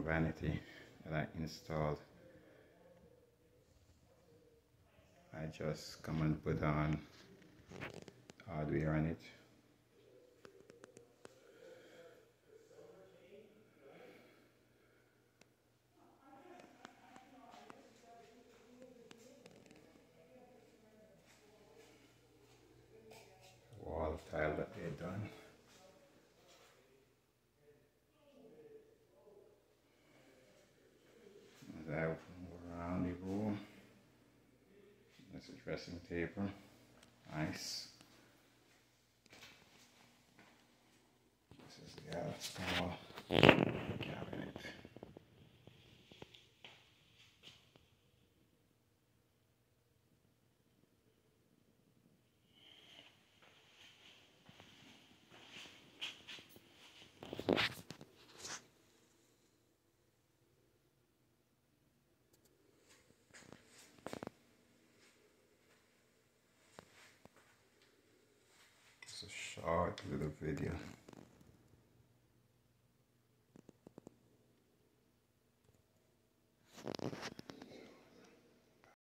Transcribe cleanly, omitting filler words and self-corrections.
vanity that I installed. I just come and put on hardware on it. Wall tile that they done. As I go around the room, that's a dressing table. Nice. This is the small cabinet. It's a short little video.